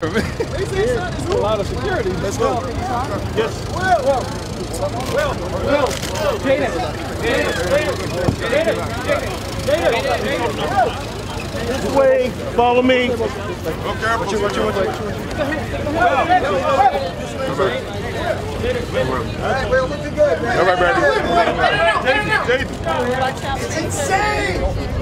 It's a lot of security. Let's go. Yes. Well. This way. Follow me. Okay. Watch you. All right, we're looking good, man. All right, Brandon. It's insane.